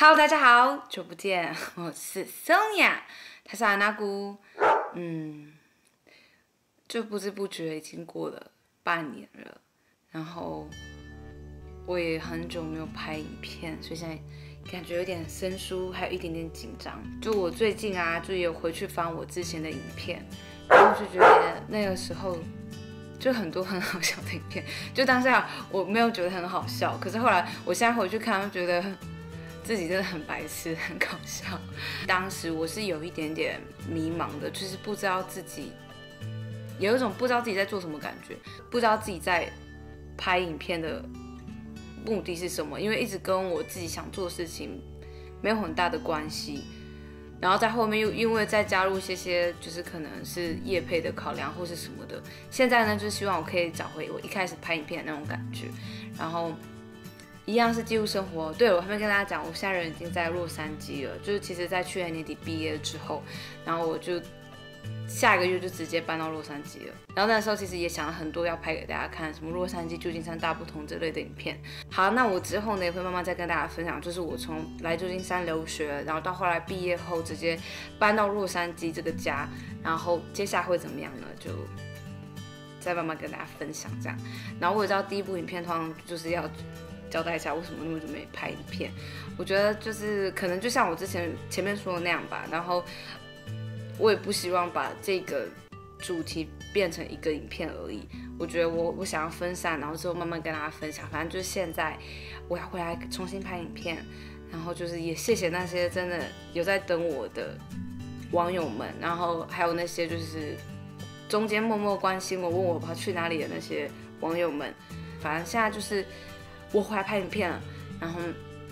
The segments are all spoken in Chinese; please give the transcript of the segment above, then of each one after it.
Hello，大家好，久不见，我是 Sonia， 她是安娜姑。就不知不觉已经过了半年了，然后我也很久没有拍影片，所以现在感觉有点生疏，还有一点点紧张。就我最近啊，就也有回去翻我之前的影片，然后就觉得那个时候就很多很好笑的影片，就当下我没有觉得很好笑，可是后来我现在回去看，觉得自己真的很白痴，很搞笑。当时我是有一点点迷茫的，就是不知道自己有一种不知道自己在做什么感觉，不知道自己在拍影片的目的是什么，因为一直跟我自己想做的事情没有很大的关系。然后在后面又因为再加入一些就是可能是业配的考量或是什么的，现在呢就是希望我可以找回我一开始拍影片的那种感觉，然后一样是记录生活。对了，我还没跟大家讲，我现在人已经在洛杉矶了，就是其实在去年年底毕业之后，然后我就下个月就直接搬到洛杉矶了。然后那时候其实也想了很多要拍给大家看，什么洛杉矶、旧金山大不同之类的影片。好，那我之后呢也会慢慢再跟大家分享，就是我从来旧金山留学，然后到后来毕业后直接搬到洛杉矶这个家，然后接下来会怎么样呢？就再慢慢跟大家分享这样。然后我也知道第一部影片通常就是要交代一下为什么那么久没拍影片，我觉得就是可能就像我之前面说的那样吧，然后我也不希望把这个主题变成一个影片而已，我觉得我想要分散，然后之后慢慢跟大家分享。反正就是现在我要回来重新拍影片，然后就是也谢谢那些真的有在等我的网友们，然后还有那些就是中间默默关心我、问我跑去哪里的那些网友们。反正现在就是我回来拍影片了，然后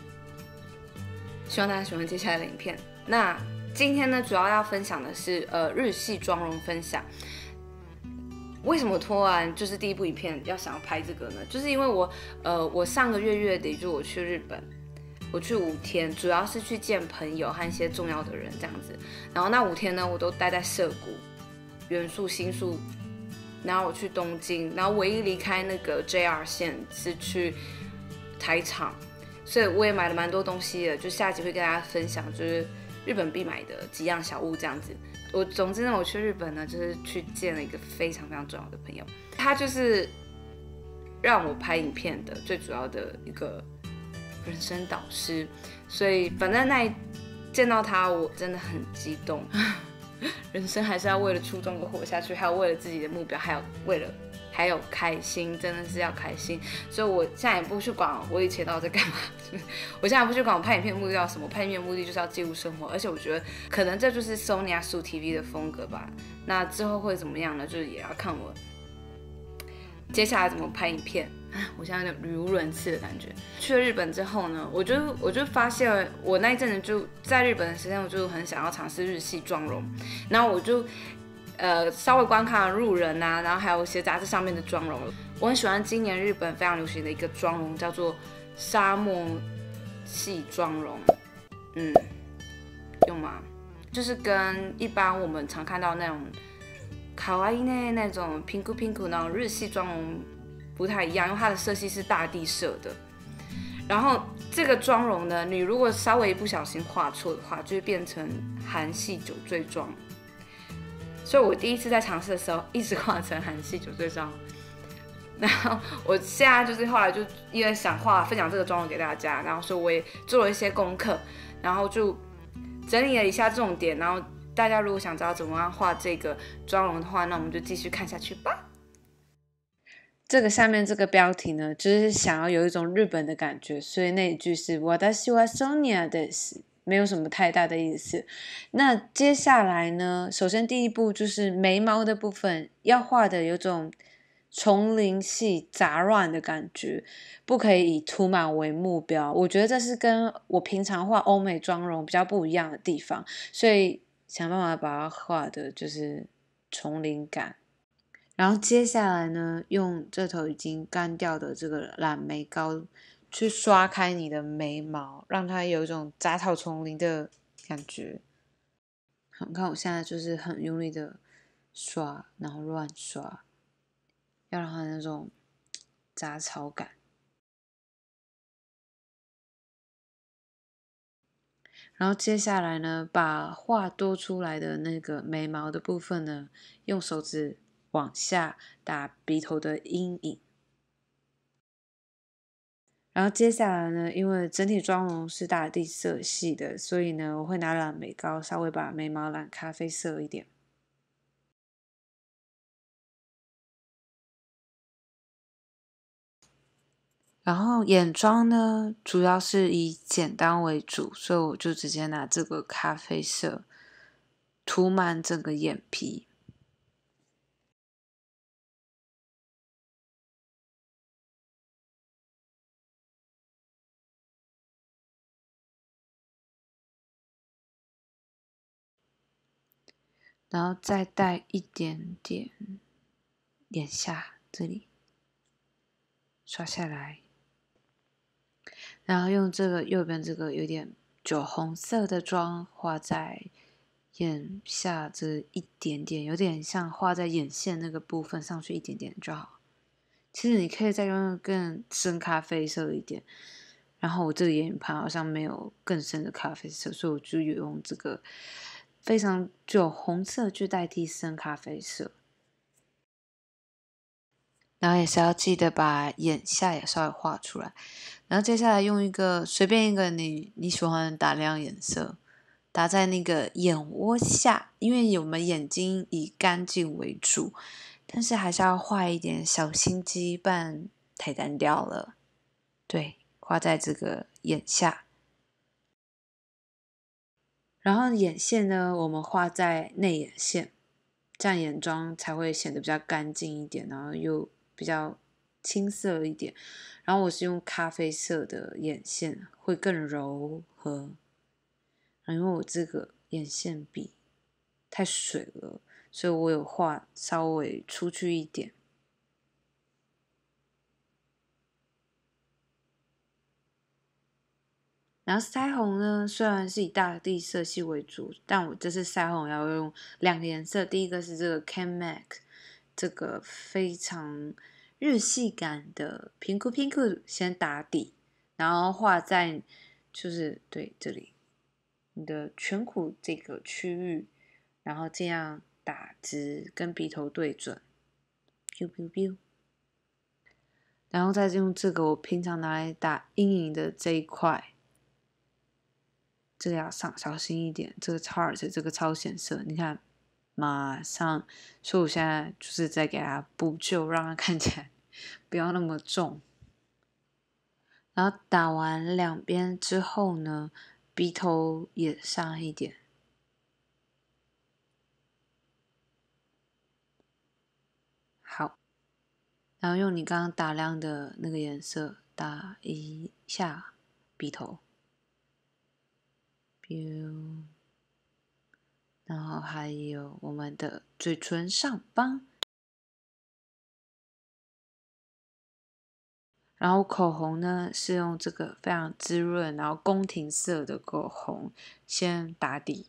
希望大家喜欢接下来的影片。那今天呢，主要分享的是日系妆容分享。为什么突然就是第一部影片要想要拍这个呢？就是因为我上个月底就我去日本，我去5天，主要是去见朋友和一些重要的人这样子。然后那5天呢，我都待在涩谷、原宿、新宿，然后我去东京，然后唯一离开那个 JR 线是去台场，所以我也买了蛮多东西的，就下集会跟大家分享，就是日本必买的几样小物这样子。总之呢，我去日本呢，就是去见了一个非常非常重要的朋友，他就是让我拍影片的最主要的一个人生导师，所以反正见到他，我真的很激动。人生还是要为了初衷而活下去，还有为了自己的目标，还有开心，真的是要开心。所以我现在也不去管我以前到底在干嘛，我现在不去管我拍影片的目的要什么，拍影片的目的就是要记录生活。而且我觉得可能这就是 Sonia Su TV 的风格吧。那之后会怎么样呢？就是也要看我接下来怎么拍影片。我现在有点语无伦次的感觉。去了日本之后呢，我就发现我那一阵子就在日本的时间，我就很想要尝试日系妆容，然后我就稍微观看了路人啊，然后还有一些杂志上面的妆容。我很喜欢今年日本非常流行的一个妆容，叫做沙漠系妆容。用吗？就是跟一般我们常看到那种卡哇伊呢那种pinku pinku那种日系妆容不太一样，因为它的色系是大地色的。然后这个妆容呢，你如果稍微不小心画错的话，就会变成韩系酒醉妆。所以我第一次在尝试的时候，一直画成韩系酒醉妆。然后我现在就是后来就因为想分享这个妆容给大家，然后所以我也做了一些功课，然后就整理了一下重点。然后大家如果想知道怎么样画这个妆容的话，那我们就继续看下去吧。这个下面这个标题呢，就是想要有一种日本的感觉，所以那一句是私はSoniaです，没有什么太大的意思。那接下来呢，首先第一步就是眉毛的部分要画的有种丛林系杂乱的感觉，不可以以涂满为目标。我觉得这是跟我平常画欧美妆容比较不一样的地方，所以想办法把它画的就是丛林感。然后接下来呢，用这头已经干掉的这个染眉膏去刷开你的眉毛，让它有一种杂草丛林的感觉。好，你看我现在就是很用力的刷，然后乱刷，要让它那种杂草感。 然后接下来呢，把画多出来的那个眉毛的部分呢，用手指往下打鼻头的阴影。然后接下来呢，因为整体妆容是大地色系的，所以呢，我会拿染眉膏稍微把眉毛染咖啡色一点。然后眼妆呢，主要是以简单为主，所以我就直接拿这个咖啡色涂满整个眼皮。然后再带一点点眼下这里刷下来，然后用这个右边这个有点酒红色的妆画在眼下这一点点，有点像画在眼线那个部分上去一点点就好。其实你可以再用更深咖啡色一点，然后我这个眼影盘好像没有更深的咖啡色，所以我就有用这个非常酒红色去代替深咖啡色。然后也是要记得把眼下也稍微画出来，然后接下来用一个随便一个你喜欢的打亮颜色，打在那个眼窝下，因为我们眼睛以干净为主，但是还是要画一点小心机，不然太单调了。对，画在这个眼下，然后眼线呢，我们画在内眼线，这样眼妆才会显得比较干净一点，然后又比较青涩一点。然后我是用咖啡色的眼线，会更柔和。因为我这个眼线笔太水了，所以我有画稍微出去一点。然后腮红呢，虽然是以大地色系为主，但我这次腮红要用两个颜色，第一个是这个 CanMac 这个非常日系感的Pinku 先打底，然后画在就是对这里你的颧骨这个区域，然后这样打直跟鼻头对准 ，biu biu biu， 然后再用这个我平常拿来打阴影的这一块。这个要上小心一点，这个Tarte这个超显色，你看马上，所以我现在就是在给它补救，让它看起来不要那么重。然后打完两边之后呢，鼻头也上一点。好，然后用你刚刚打亮的那个颜色打一下鼻头。然后还有我们的嘴唇上方，然后口红呢是用这个非常滋润，然后宫廷色的口红先打底，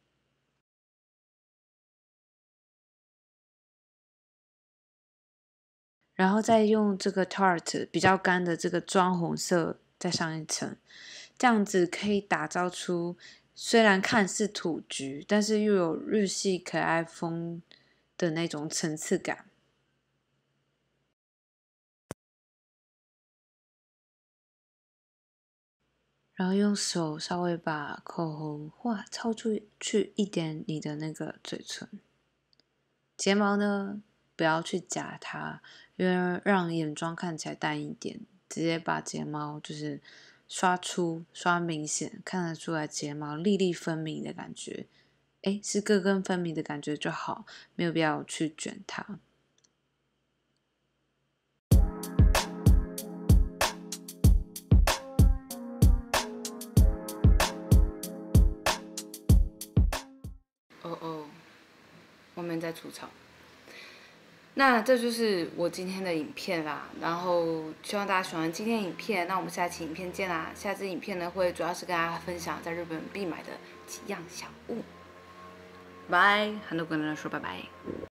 然后再用这个 Tarte 比较干的这个砖红色再上一层，这样子可以打造出虽然看似土橘，但是又有日系可爱风的那种层次感。然后用手稍微把口红超出去一点你的那个嘴唇。睫毛呢，不要去夹它，因为让眼妆看起来淡一点，直接把睫毛就是刷粗、刷明显，看得出来睫毛粒粒分明的感觉。诶，是各根分明的感觉就好，没有必要去卷它。哦哦，外面在吐槽。那这就是我今天的影片啦，然后希望大家喜欢今天的影片，那我们下期影片见啦。下支影片呢会主要是跟大家分享在日本必买的几样小物。拜，很多跟人说拜拜。